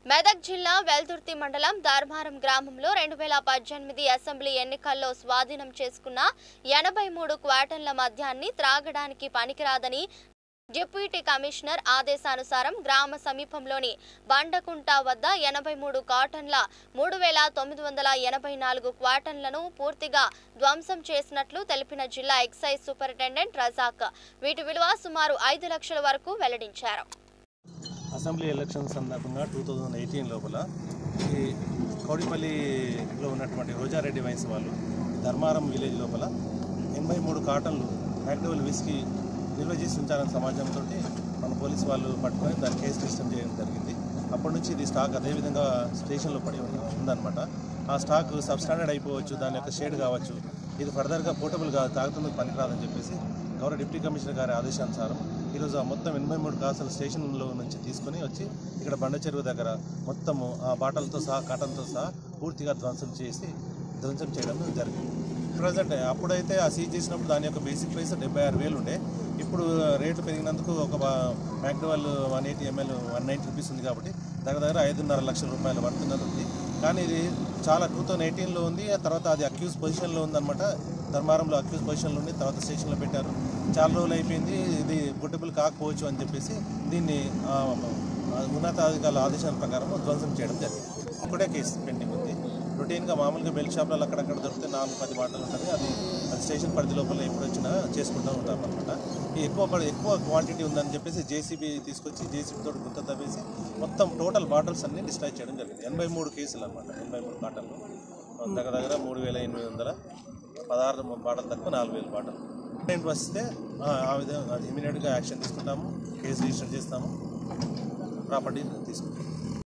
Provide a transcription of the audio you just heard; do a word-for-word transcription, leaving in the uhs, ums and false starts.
మెదక్ జిల్లా వెల్దుర్తి మండలం ధర్మారం గ్రామంలో రెండు వేల పద్దెనిమిది అసెంబ్లీ ఎన్నికల్లో స్వాధీనం చేసుకున్న ఎనభై మూడు క్వార్టన్ల మద్యాన్ని త్రాగడానికి పనికిరాదని డిప్యూటీ కమిషనర్ ఆదేశానుసారం గ్రామ సమీపంలోని బండకుంట వద్ద ఎనభై మూడు క్వార్టన్ల మూడు వేల తొమ్మిది వందల ఎనభై నాలుగు క్వార్టన్లను పూర్తిగా ధ్వంసం చేసినట్లు తెలిపిన జిల్లా ఎక్సైజ్ సూపరింటెండెంట్ రజాక్ వీటి విలువ సుమారు ఐదు లక్షల వరకు వెల్లడించారు. అసెంబ్లీ ఎలక్షన్ సందర్భంగా టూ థౌజండ్ ఎయిటీన్ లోపల ఈ కౌడిపల్లిలో ఉన్నటువంటి రోజారెడ్డి వైన్స్ వాళ్ళు ధర్మారం విలేజ్ లోపల ఎనభై మూడు కాటన్లు మ్యాక్డోవెల్ విస్కీ నిల్వ చేసి ఉంచారన్న సమాజంతో మన పోలీసు వాళ్ళు పట్టుకొని దాన్ని కేసు రిజిస్టర్ చేయడం జరిగింది. అప్పటి నుంచి ఇది స్టాక్ అదేవిధంగా స్టేషన్లో పడి ఉందన్నమాట. ఆ స్టాక్ సబ్స్టాండర్డ్ అయిపోవచ్చు, దాని యొక్క షేడ్ కావచ్చు, ఇది ఫర్దర్గా పోర్టబుల్ కాదు, తాగుతుందుకు పనికిరాదని చెప్పేసి గౌరవ డిప్యూటీ కమిషనర్ గారి ఆదేశానుసారం ఈరోజు ఆ మొత్తం ఎనభై మూడు కాసులు స్టేషన్లో నుంచి తీసుకొని వచ్చి ఇక్కడ బండ చెరువు దగ్గర మొత్తము ఆ బాటలతో సహా కాటన్తో సహా పూర్తిగా ధ్వంసం చేసి ధ్వంసం చేయడం జరిగింది. ప్రజెంట్ అప్పుడైతే ఆ సీజ్ చేసినప్పుడు దాని యొక్క బేసిక్ ప్రైస్ డెబ్బై ఆరు వేలు ఉండే. ఇప్పుడు రేటు పెరిగినందుకు ఒక McDowell one eighty ML one ninety rupees ఉంది కాబట్టి దగ్గర దగ్గర ఐదున్నర లక్షల రూపాయలు వర్తున్నది ఉంది. కానీ ఇది చాలా టూ థౌజండ్ ఎయిటీన్లో ఉంది. ఆ తర్వాత అది అక్యూజ్ పొజిషన్లో ఉందన్నమాట. ధర్మారంలో అక్యూజ్ పొజిషన్లో ఉంది, తర్వాత స్టేషన్లో పెట్టారు. చాలా రోజులు అయిపోయింది, ఇది పోర్టబుల్ కాకపోవచ్చు అని చెప్పేసి దీన్ని ఉన్నతాధికారుల ఆదేశాల ప్రకారం ధ్వంసం చేయడం జరిగింది. ఒకటే కేసు పెండింగ్ ఉంది. రొటీన్గా మామూలుగా బెల్ట్ షాప్లలో అక్కడక్కడ దొరికితే నాలుగు పది బాటలు ఉంటుంది. అది అది స్టేషన్ పరిధి లోపల ఎప్పుడు వచ్చినా చేసుకుంటూ ఉంటాం అనమాట. ఈ ఎక్కువ ఎక్కువ క్వాంటిటీ ఉందని చెప్పేసి జేసీబీ తీసుకొచ్చి జేసీబీతో గుంత తవ్వేసి మొత్తం టోటల్ బాటిల్స్ అన్ని డిస్ట్రాయ్ చేయడం జరిగింది. ఎనభై మూడు కేసులు అనమాట. ఎనభై మూడు బాటలు దగ్గర దగ్గర మూడు వేల ఎనిమిది వందల పదహారు బాటలు తక్కువ నాలుగు వేల బాటలు కంప్లైంట్ వస్తే ఆ విధంగా ఇమీడియట్గా యాక్షన్ తీసుకుంటాము, కేసు రిజిస్టర్ చేస్తాము, ప్రాపర్టీ తీసుకుంటాము.